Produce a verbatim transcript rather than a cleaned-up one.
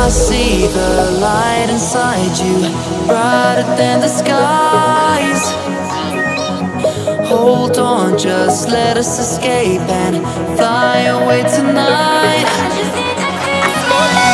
I see the light inside you, brighter than the skies. Hold on, just let us escape and fly away tonight. I just need to feel